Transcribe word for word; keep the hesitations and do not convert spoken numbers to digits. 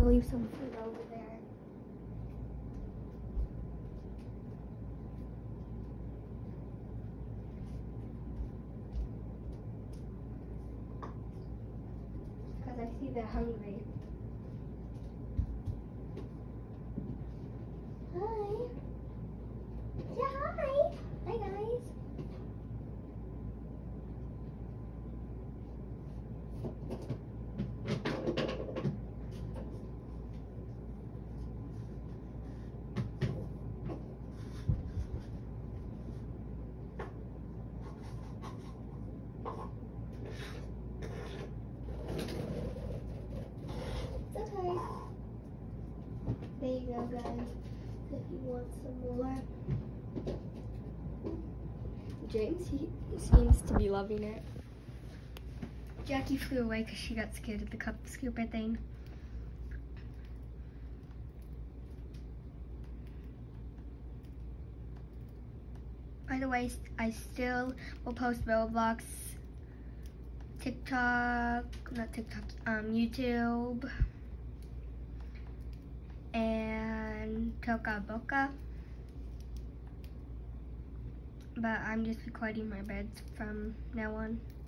leave some food over there. Because I see they're hungry. Hi. Say hi. Hi guys. It's okay. There you go, guys. If you want some more. James, he seems to be loving it. Jackie flew away because she got scared of the cup scooper thing. By the way, I still will post Roblox, TikTok, not TikTok, um, YouTube, and Toca Boca. But I'm just recording my beds from now on.